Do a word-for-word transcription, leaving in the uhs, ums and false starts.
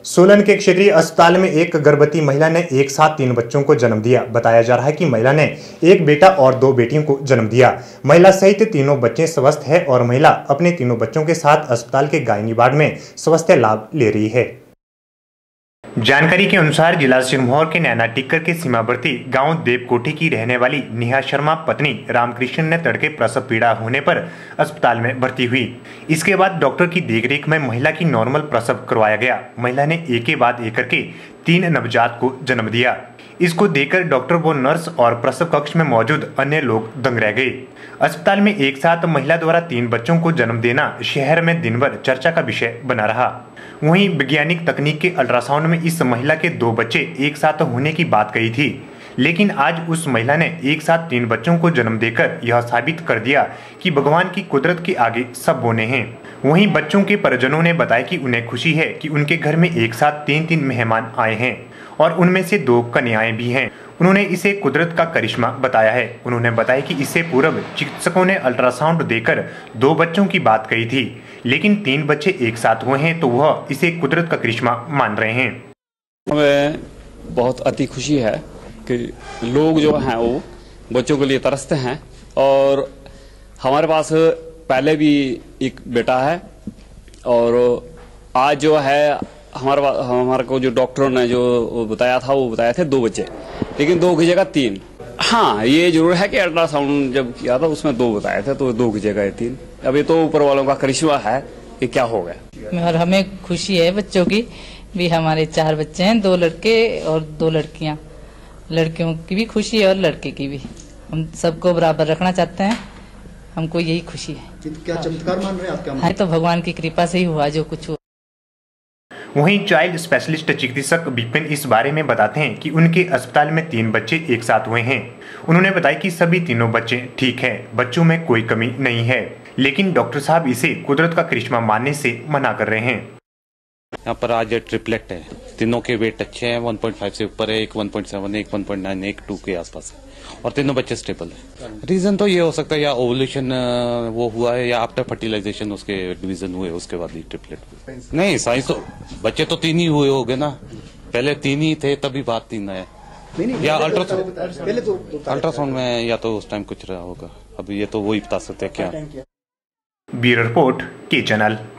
सोलन के क्षेत्रीय अस्पताल में एक गर्भवती महिला ने एक साथ तीन बच्चों को जन्म दिया। बताया जा रहा है कि महिला ने एक बेटा और दो बेटियों को जन्म दिया। महिला सहित तीनों बच्चे स्वस्थ हैं और महिला अपने तीनों बच्चों के साथ अस्पताल के गायनी वार्ड में स्वास्थ्य लाभ ले रही है। जानकारी के अनुसार जिला सिरमौर के नैना टिक्कर के सीमावर्ती गांव देवकोठी की रहने वाली नेहा शर्मा पत्नी रामकृष्ण ने तड़के प्रसव पीड़ा होने पर अस्पताल में भर्ती हुई। इसके बाद डॉक्टर की देखरेख में महिला की नॉर्मल प्रसव करवाया गया। महिला ने एक के बाद एक करके तीन नवजात को जन्म दिया। इसको देखकर डॉक्टर व नर्स और प्रसव कक्ष में मौजूद अन्य लोग दंग रह गए। अस्पताल में एक साथ महिला द्वारा तीन बच्चों को जन्म देना शहर में दिन भर चर्चा का विषय बना रहा। वहीं वैज्ञानिक तकनीक के अल्ट्रासाउंड में इस महिला के दो बच्चे एक साथ होने की बात कही थी, लेकिन आज उस महिला ने एक साथ तीन बच्चों को जन्म देकर यह साबित कर दिया कि भगवान की कुदरत के आगे सब बोने हैं। वहीं बच्चों के परिजनों ने बताया कि उन्हें खुशी है कि उनके घर में एक साथ तीन तीन मेहमान आए हैं और उनमें से दो कन्याएं भी हैं। उन्होंने इसे कुदरत का करिश्मा बताया है। उन्होंने बताया कि इससे पूर्व चिकित्सकों ने अल्ट्रासाउंड देकर दो बच्चों की बात कही थी, लेकिन तीन बच्चे एक साथ हुए हैं तो वह इसे कुदरत का करिश्मा मान रहे हैं। हमें बहुत अति खुशी है कि लोग जो हैं वो बच्चों के लिए तरसते हैं और हमारे पास पहले भी एक बेटा है और आज जो है हमारे हमारे को जो डॉक्टरों ने जो बताया था वो बताया थे दो बच्चे, लेकिन दो की जगह तीन। हाँ, ये जरूर है कि अल्ट्रासाउंड जब किया था उसमें दो बताए थे तो दो की जगह तीन। अब ये तो ऊपर वालों का करिश्मा है कि क्या हो गया। और हमें खुशी है बच्चों की भी। हमारे चार बच्चे हैं, दो लड़के और दो लड़कियां। लड़कियों की भी खुशी है और लड़के की भी। हम सबको बराबर रखना चाहते हैं, हमको यही खुशी है। क्या चमत्कार मान रहे हैं आप? क्या है तो भगवान की कृपा से ही हुआ जो कुछ हुआ। वहीं चाइल्ड स्पेशलिस्ट चिकित्सक विपिन इस बारे में बताते हैं कि उनके अस्पताल में तीन बच्चे एक साथ हुए हैं। उन्होंने बताया कि सभी तीनों बच्चे ठीक हैं, बच्चों में कोई कमी नहीं है, लेकिन डॉक्टर साहब इसे कुदरत का करिश्मा मानने से मना कर रहे हैं। यहाँ पर आज ट्रिपलेट है, तीनों के वेट अच्छे हैं, वन पॉइंट फाइव से ऊपर है, एक वन पॉइंट सेवन है, एक वन पॉइंट नाइन, एक टू के आसपास है और तीनों बच्चे स्टेबल है। रीजन तो ये हो सकता है या ओवुलेशन वो हुआ है या आफ्टर फर्टिलाइजेशन उसके डिवीजन हुए उसके बाद ही ट्रिपलेट हुए। नहीं, साइंस तो बच्चे तो तीन ही हुए होंगे ना, पहले तीन ही थे तभी बात तीन है। या अल्ट्रासाउंड अल्ट्रासाउंड में या तो उस टाइम कुछ रहा होगा, अभी ये तो वही बता सकते हैं क्या। ब्यूरो रिपोर्ट के चैनल।